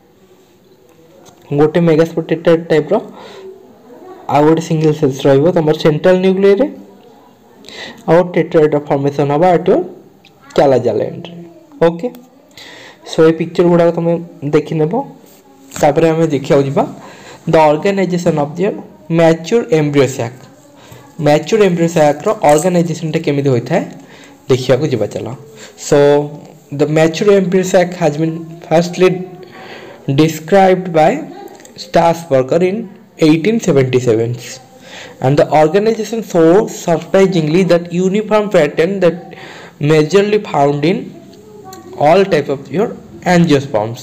गोटे मेगास्पोर टेट्राइड टाइप रो आ गोटे सिंगल सेल्स रहइबो तमर सेंट्रल न्यूक्लियर रे आ टेट्राइड ऑफ फॉर्मेशन हबा एट चला जाला एंड ओके सो ए पिक्चर गुडा तुम देखि नेबो तापरे हमें देखिया जिबा the organisation of the mature embryo sac रो ऑर्गेनाइजेशन टे केमिति होई थाए देखिया को जिबा चलो so the mature embryo sac has been firstly described by Strasburger in 1877 and the organization showed surprisingly that uniform pattern that majorly found in all type of your angiosperms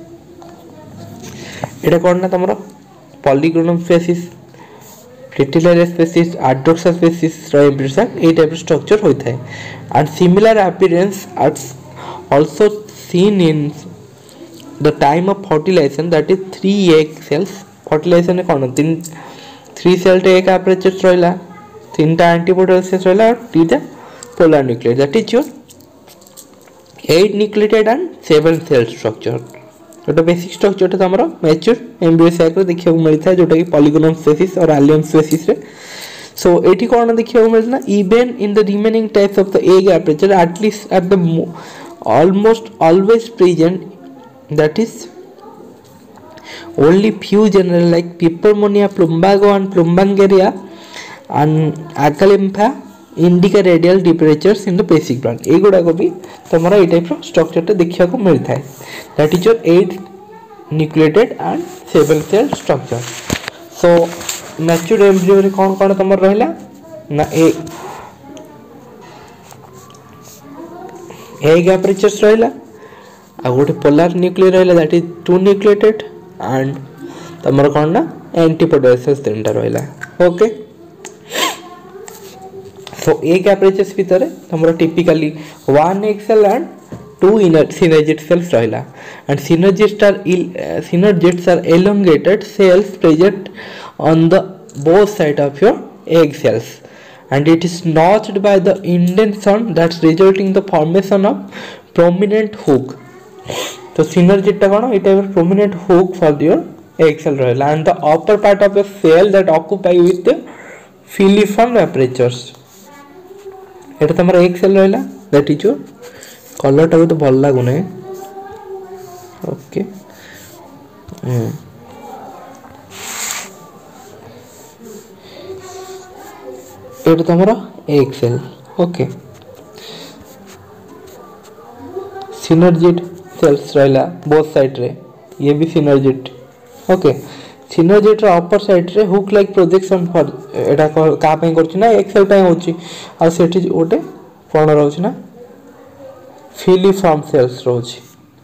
एटा कोन ना तमरो Polygonum species Fritillaria species Adoxa species रो embryo sac ए type structure होई थाए and similar appearance are also seen in the time of fertilization that is 3 egg cells fertilization कोन 3 cell टे एक एपरेचर रहला 3टा एंटीपोडल सेल्स रहला और 3टा polar nucleus that is your 8 nucleotide and 7 cell structure जोटा बेसिक स्ट्रक्चर टा हमरो मैच्योर एम्ब्रियो सैक रे देखिया मिलता है जोटा कि पॉलीगोनम स्पीसीज और एलियम स्पीसीज रे सो एठी कोन देखिया मिलना even in the remaining types of the egg aperture at least at the almost always present that is only few general like Pipermonia plumbago and Plumbangaria and Acalympha indica radial departures in the basic plant ए गुडा को भी तमरा ए type रो structure टे देखिया को मिलता है that is your 8 nucleotide and 7 cell structure so mature embryo रे कोन कोन तमर रहला ना एग एपरेचर्स रहला आ गोटे पोलर न्यूक्लियर रहला दैट इज 2 न्यूक्लियोटाइड एंड तमर कोन ना एंटीपोडल सेल्स तीनटा रहला ओके सो एग एपरेचर्स भीतर तमर typically 1 egg cell and 2 inner synergid cells रहला and synergids are elongated cells present on the both side of your egg cells and it is notched by the indentation that's resulting the formation of prominent hook तो synergid टा कोन इटा prominent hook for your egg cell रहला and the upper part of the cell that occupy with the filiform apertures एटा तमरा egg cell रहला that is your colour टा तो भल लागु नै ओके एटा तमरा egg cell okay synergid cells रहला बोथ साइड रे ये भी synergid okay synergid upper side रे हुक लाइक प्रोजेक्शन फॉर एटा का पे करछि ना एक्सेल पे होछि आ सेठी ओटे कोन रहउछि ना फिलीफॉर्म सेल्स रहउछि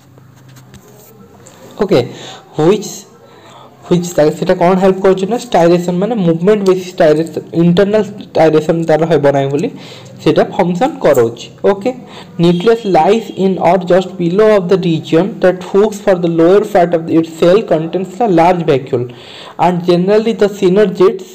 ओके व्हिच सेटा कौन हेल्प कर ना स्टाइरेशन माने movement basis striation internal striation तार है बनाई बोली सेटा फंक्शन करोछि ओके न्यूक्लियस लाइज इन और just below of the region that hooks for the lower part of its cell contains the large vacuole and generally the synergids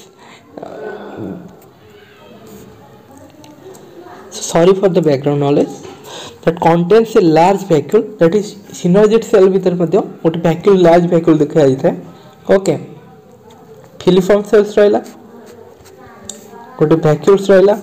sorry for the background knowledge that contains a large vacuole that is synergid cell भीतर मध्ये गोटे vacuole large vacuole देखा जाइए okay filiform sales रहला गोटे vacuoles रहला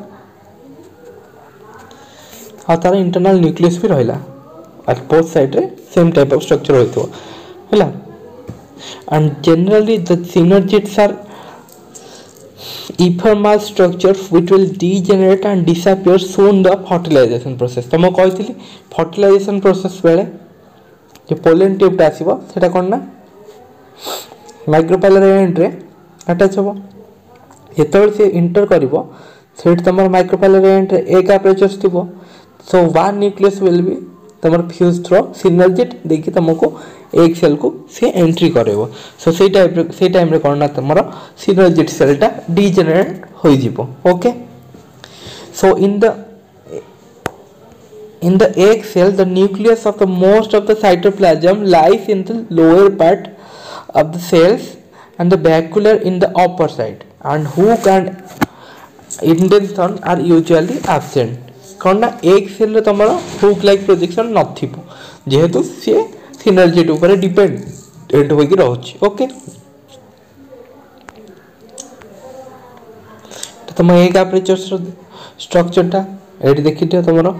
आ तार internal nucleus भी रहला एट बोथ साइड रे सेम टाइप ऑफ स्ट्रक्चर होइतो हैला and generally the synergids are ephemeral structures which will degenerate and disappear soon the fertilization process तम कहितली fertilization process बेले जे पोलन ट्यूब टा आसीबो सेटा कोन ना माइक्रोपाइलर एंड रे अटैच होबो जेतबे से इंटर करिवो सेट तमर माइक्रोपाइलर एंड रे एक अपेचर थिबो so one nucleus will be तमर फ्यूज थ्रो सिनर्जिट देखि तमको एक सेल को से एंट्री करेबो सो से टाइम रे कोन ना तमर सिनर्जिट सेलटा डीजेनरेट होई जिवो okay so in the egg cell the nucleus of the most of the cytoplasm lies in the lower part of the cells and the vacuole in the upper side and hook and indentation are usually absent कोन ना एक cell रे तमरो hook like projection नथिबो जेहेतु से synergid ऊपर depend होई कि रहउछि ओके तो तुम एक अपर्चर स्ट्रक्चर टा एडी देखिथियो तमरो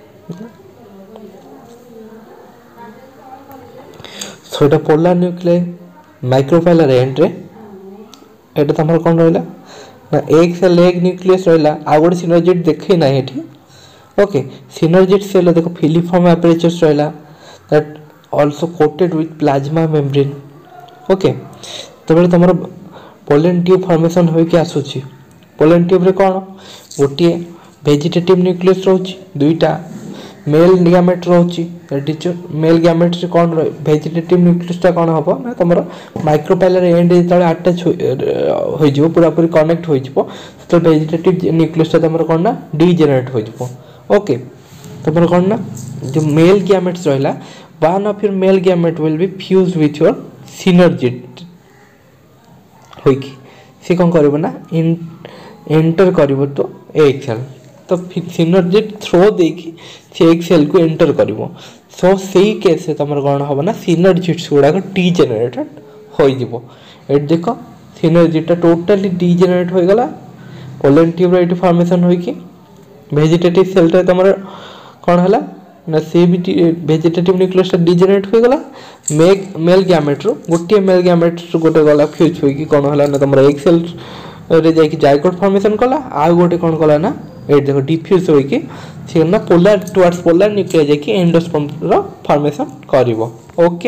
सोटा पोलर न्यूक्लियस माइक्रोपाइलर एंड रे एटा तमरो कोन रहला ना एक सेल एक न्यूक्लियस रहला आ गोटे सिनर्जिट देखै ना एठी ओके सिनर्जिट सेल देखो फिलीफॉर्म अपर्चर्स रहला that also coated with plasma membrane okay तबले तमरो पोलन ट्यूब फॉर्मेशन होय के आसुची पोलन ट्यूब रे कोन गोटे वेजिटेटिव न्यूक्लियस रहउची दुईटा मेल गैमेट रहउची टीचर मेल गैमेट रे कोन वेजिटेटिव न्यूक्लियस ता कोन हबो ना तमरो माइक्रोपाइलर एंड जेतले अटैच होय जिवो पूरा पूरी कनेक्ट होय जिवो तो वेजिटेटिव न्यूक्लियस ता तमरो कोन ना डीजेनरेट होय जिवो ओके तमरो कोन ना जो मेल गैमेट्स रहला one of your male gamete will be fused with your synergid होइकी से कोन करबो ना एंटर करबो तो एक सेल तो सिनर्जिट थ्रो देकी से एक सेल को एंटर करबो सो सेही केस से तमर कोन हबो ना सिनर्जिट्स गुडा को डीजेनरेटेड होई जिवो एट देखो सिनर्जिट टोटली डीजेनरेट होई गला पोलन ट्यूब रे फॉर्मेशन होइकी वेजिटेटिव सेल रे तमर कोन हला ना से भी वेजिटेटिव न्यूक्लियस डीजेनरेट हो गला मेल गैमेट रो गोटे मेल गैमेट रो गोटे गला फ्यूज होई कि कोन हला ना तमरा एक सेल रे जाय कि जायगोट फॉर्मेशन कला आ गोटे कोन कला ना ए देखो डिफ्यूज होई कि से ना पोलर टुवर्ड्स पोलर न्यूक्लियस जाय कि एंडोस्पर्म रो फॉर्मेशन करिवो ओके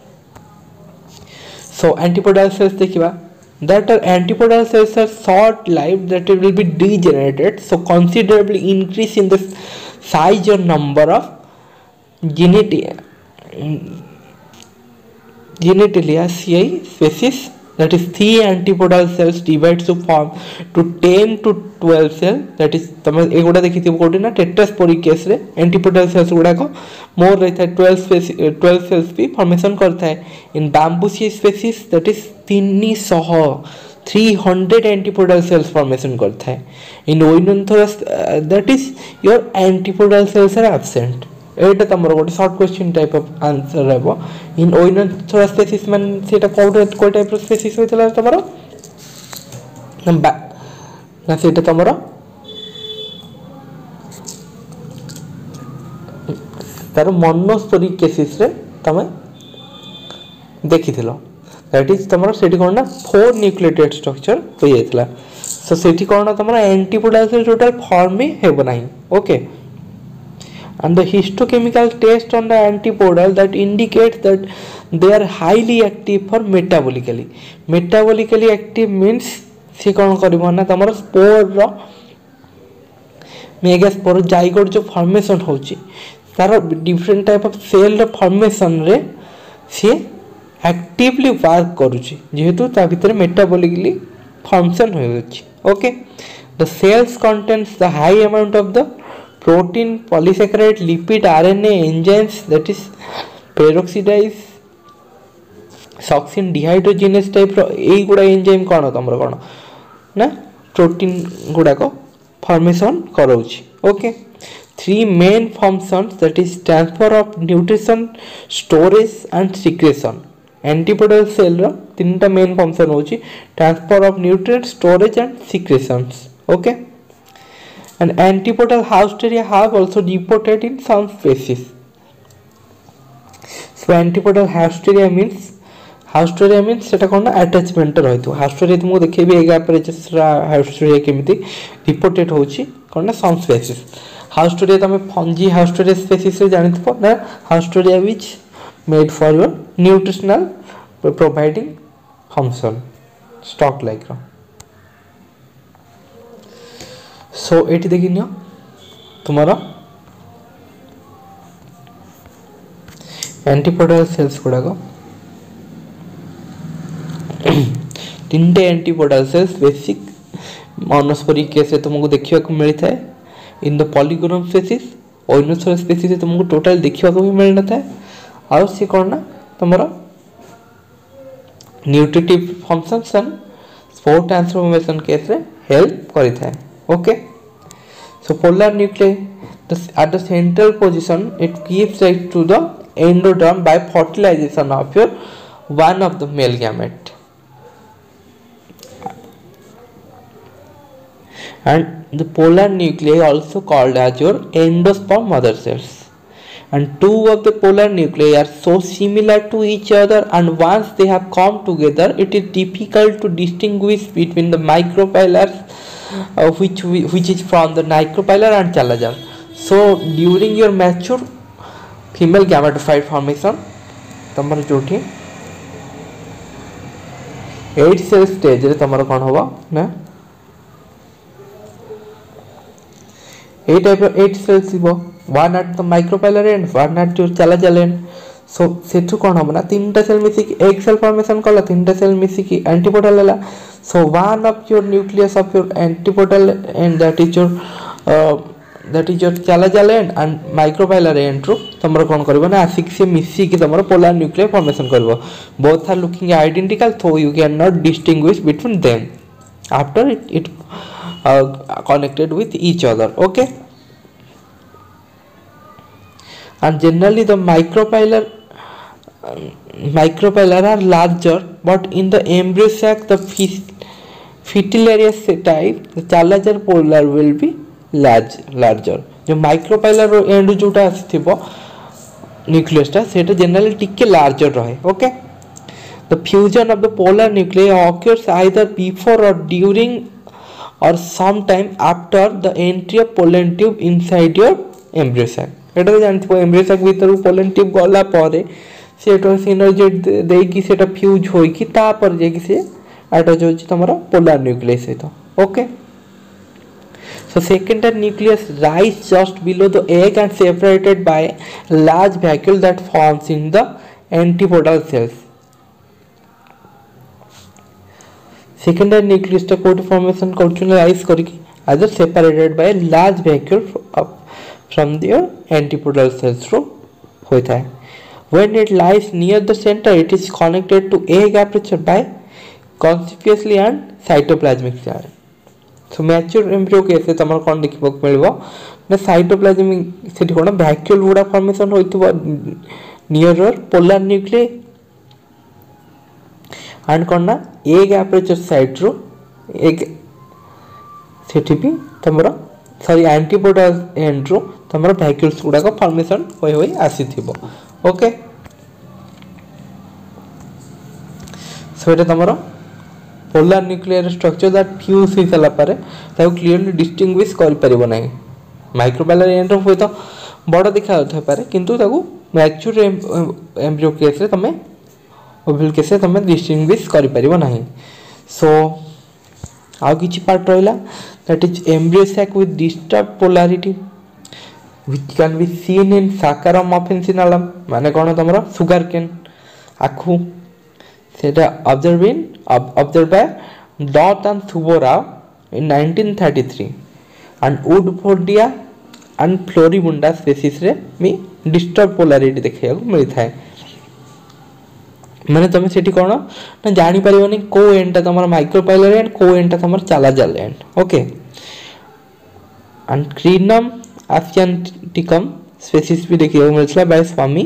सो एंटीपोडल सेल्स देखिबा that are antipodal cells are short lived that it will be degenerated so considerably increase in the size or number of genitaliaceae species that is 3 antipodal cells divide to form to 10 to 12 cell that is तमे एगोडा देखिथिबो कोडी ना tetrasporic case रे antipodal cells गुडा को more रहता है 12 sales भी फॉर्मेशन करता है in Bambusa species that is 300 antipodal cells formation करता है in Oenothera that is your antipodal cells are absent एटा तमरो गोटे short question type of answer रहबो इन ओइनोथोरस स्पीशीज मान सेटा कोइ टाइप ऑफ स्पीशीज होइतला तमरो ना सेटा तमरो तार मोनोस्पोरिक केसेस रे तमे देखिथिलो दैट इज तमरो सेठी कोन ना 4 न्यूक्लियोटाइड स्ट्रक्चर हो जायतला सो सेठी कोन ना तमरो एंटीपोडल सेल टोटल फॉर्म में हेबो नाही okay and the histochemical test on the antipodal that indicates that they are highly active for metabolically active means से कौन करिवो ना तमरो स्पोर रो मेगास्पोर जाइगोट जो फॉर्मेशन होची तार डिफरेंट टाइप ऑफ सेल रो फॉर्मेशन रे से एक्टिवली वर्क करूची जेहेतु ता भीतर मेटाबॉलिकली फंक्शन होउची okay the cells contains the high amount of the protein polysaccharide lipid RNA enzymes that is peroxidase succinate dehydrogenase type रो एई गुडा एंजाइम कोन तमरो कोन ना प्रोटीन गुडा को फॉर्मेशन करोछि okay three main functions that is transfer of nutrition storage and secretion antipodal cell रो तीनटा मेन फंक्शन होछि transfer of nutrient storage and secretions okay and antipodal hausteria have also reported in some species. So antipodal hausteria means सेटा कोन attachment रहितो hausteria तुमको देखेबी एगा प्रेजेसरा hausteria केमिति reported होची कोन some species hausteria तमे फंजी hausteria species रे जानिथपो ना hausteria which made for your nutritional providing function stock like रो सो एटी देखि नियो तुम्हारा एंटीपोडल सेल्स गुडा को तीनटे antipodal cells basic monosporic case तुमको देखिया को मिलता है in the Polygonum species Oenothera species तुमको टोटल देखिया को भी मिल नथा है और से कोन ना तुम्हारा nutritive functions and spore transformation case रे हेल्प करिथा है okay so polar nuclei at the central position it gives rise to the endoderm by fertilization of your one of the male gamete and the polar nuclei also called as your endosperm mother cells and two of the polar nuclei are so similar to each other and once they have come together it is difficult to distinguish between the micropillars which is from the micropillar and chalajar. So during your mature female gametophyte formation तमर जोठी 8 cell stage रे तमर कोन होबा ना 8 type of 8 cells हिबो one at the micropillar end one at your chalajar end so सेठु कोन होबा ना तीनटा cell मिसी की एक सेल फॉर्मेशन कला तीनटा सेल मिसी की एंटीपोडल हला so one of your nucleus of your antipodal end that is your chalajar end and micropillar end रो तमरो कोन करबो ना आसिक से मिसी की तमरो polar nuclei formation करबो both are looking identical so you cannot distinguish between them after it connected with each other okay and generally the micropillar are larger but in the embryo sac the fitillarious type the chalajar polar will be larger जो micropillar रो end जोटा आसीथिबो nucleus ता सेटा generally टिके larger रहे okay the fusion of the polar nuclei occurs either before or during or sometime after the entry of pollen tube inside your embryo sac Etah जानथिबो embryo sac भीतर pollen tube गला पारे सेटो synergy देई कि सेटा fuse होई कि ता पर जे कि से अटैच होची तमरा पोलर न्यूक्लियस सहित okay so secondary nucleus rise just below the egg and separated by large vacuole that forms in the antipodal cells secondary nucleus ता कोड फॉर्मेशन करचुन राइज करके either separated by large vacuole from their antipodal cells रो होता है when it lies near the center it is connected to egg aperture by conspicuously and cytoplasmic layer so mature embryo केसे तमर कोन देखिबो मिलबो ना cytoplasmic सेठी कोन vacuole गुडा फॉर्मेशन होइतबो near your polar nuclei and कोन ना egg aperture site रो egg सेठी भी तमर सॉरी antipodal end रो तमर vacuoles गुडा को फॉर्मेशन होई आसीथिबो ओके सो एटा तमरो polar nuclear structure that fuse ही सला पारे ताऊ क्लियरली डिस्टिंग्विश कर परिबो नै माइक्रोबायलर एंड होय तो बड़ देखा पारे किंतु ताकू मैच्योर एम्ब्रियो केस रे तमे ओवल केस रे तमे डिस्टिंग्विश करि परिबो नाही। सो आउ किछि पार्ट रहिला that is embryo sac with disturb polarity which can be seen in Saccharum officinalum माने कोन तमरो सुगर केन आखु सेटा observed by Dott and Suvorov in 1933 and Woodfordia and Floribunda species रे मी डिस्टर्ब पोलैरिटी देखिया को मिली थाए। माने तमे सेठी कोन ना जानि परिबोनी को एंड तमरो माइक्रोपाइलर एंड को एंड तमरो chalazal end okay and Crinum asiaticum species भी देखिए मिलता बाय स्वामी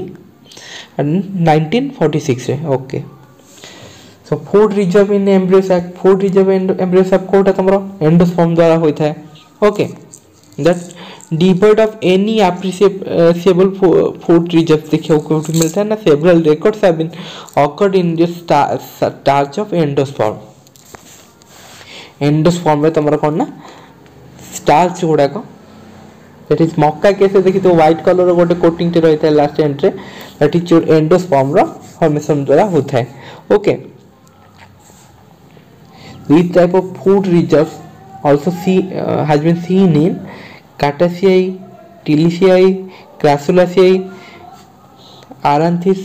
1946 रे okay. So food reserve in embryo sac food reserve embryo sac कोटा तमरो एंडोस्पर्म द्वारा होता है okay that devoid of any appreciable food reserve देखिए को मिलता है ना several records have been occurred in the starch of endosperm में तमरो कोन ना स्टार्च गुडा को दैट इज मक्का केसे देखि तो व्हाइट कलर गोटे कोटिंग टे रहता है लास्ट एंड रे दैट इज योर एंडोस्पर्म रो फॉर्मेशन द्वारा होता है okay. This type of food reserve also has been seen in Cataceae, Tiliaceae, Crassulaceae, Aranthis,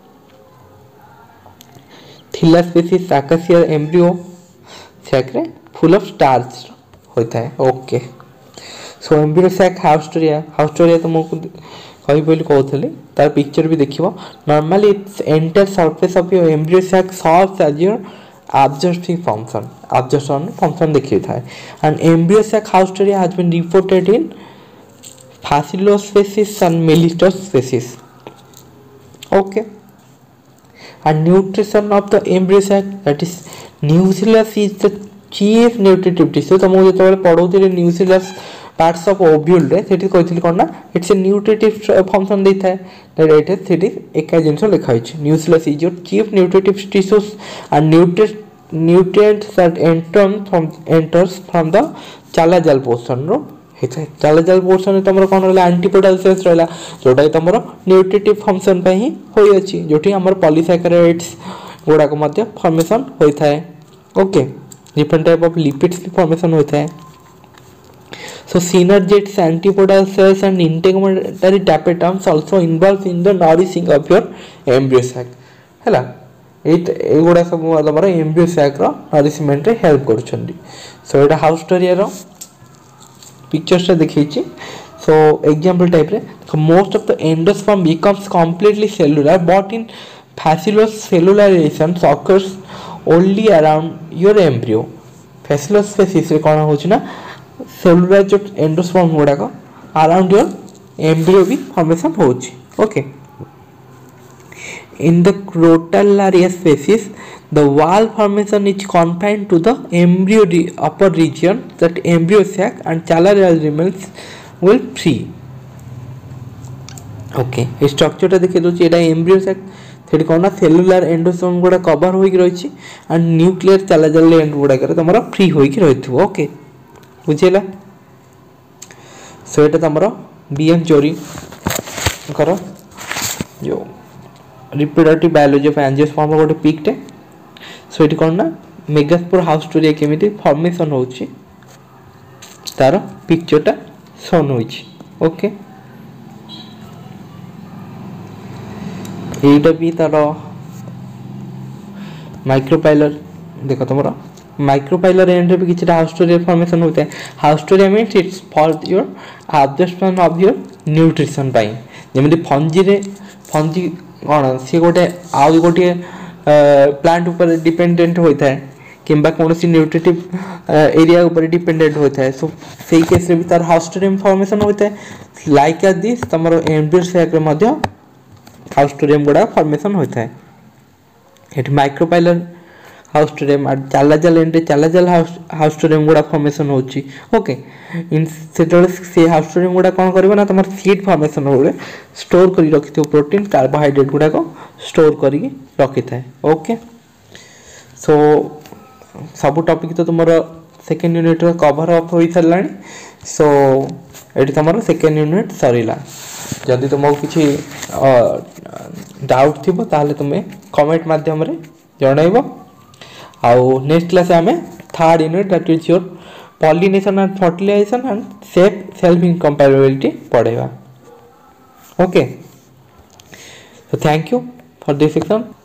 Thyla species Acacia embryo sac रे full of starch होता है okay. So embryo sac haustoria तुमको कही बोली कहूली तार पिक्चर भी देखिबो normally it's entire surface of your embryo sac serves as your absorptive function देखिए था and embryo sac haustoria has been reported in Phaseolus species and Melistus species okay and nutrition of the embryo sac that is nucleus is the chief nutritive tissue तुमको जेतबेले पढौथिले nucleus parts of ovule रे सेठी कहिथिल कोन ना it's a nutritive function देता है that it सेठी एका जिंस लिखा होछि nucleus is your chief nutritive tissues and nutrients that enters from the chalazal portion रो हेता chalazal portion तमरो कोन रहला एंटीपोडल सेल्स रहला जोटा तमरो न्यूट्रिटिव फंक्शन पे ही होई अछि जोठी हमर पॉलीसैकेराइड्स गोडा को मध्य फॉर्मेशन होइथा है okay different type of lipids formation होइथा है। So synergids, antipodal cells and integumentary tapetum also involved in the nourishing of your embryo sac. हैला ए गोडा सब हमर embryo sac रो nourishment रे हेल्प करछन्दी। सो एटा हाउस्टोरिया रो पिक्चर्स रे देखैछि। So example type रे most of the endosperm becomes completely cellular but in Phaseolus cellularization occurs only around your embryo. Phaseolus species रे कोन होछि ना सेलुलर जो एंडोस्पर्म गुडा को अराउंड योर एम्ब्रियो भी फॉर्मेशन होछि okay. In the Crotalaria species the wall formation is confined to the embryo upper region that embryo sac and chalazal remains will free okay. Structure टा देखि दोछि एटा embryo sac थेडी कोना cellular endosperm गुडा cover होई रहिछि and nuclear chalazal end गुडा करे तमरा free होई कि रहिथु ओके बुझेला। सो एटा तमरो बीएम चोरी करो जो रिप्रोडक्टिव बायोलॉजी ऑफ एंजियोस्पर्म गोटे पिकटे। सो एटी कोन ना मेगास्पोर हाउस्टोरिया केमिति फॉर्मेशन होछि तार पिक्चरटा सोन होछि ओके। एटा भी तार माइक्रोपाइलर देखो तमरो माइक्रोपाइलर एंड रे भी किछि हाउस्टोरिया फॉर्मेशन होता है। Haustoria means it's for your absorption of your nutrition by जेमिति फंजी कोन से गोटे आ गोटे प्लांट ऊपर डिपेंडेंट होता है किंबा कोनसी न्यूट्रिटिव एरिया ऊपर डिपेंडेंट होता है। सो सेही केस रे भी तार हाउस्टोरियम फॉर्मेशन होता है लाइक एज दिस तमरो एम्ब्रियो सैक रे मध्य हाउस्टोरियम गुडा फॉर्मेशन होता है। एट माइक्रोपाइलर हाउस्टोरियम और चालाजाल एंड चालाजाल हाउस्टोरियम गुडा फॉर्मेशन होची ओके। इन सेटल से हाउस्टोरियम गुडा कोन करबो ना तमर सीड फॉर्मेशन होले स्टोर करी रखितो प्रोटीन कार्बोहाइड्रेट गुडा को स्टोर करी रखिता है ओके। सो सब टॉपिक तो तुमरो सेकंड यूनिट रो कवर अप होई सरलानी। सो ये तुम सेकेंड यूनिट सरला जदि तुमको किसी डाउट थी ताहले तुम्हें कमेंट माध्यम जनइब आउ नेक्स्ट क्लास आम third unit that is your pollination and fertilization and self incompatibility पढ़ेगा. Okay, so thank you for this section.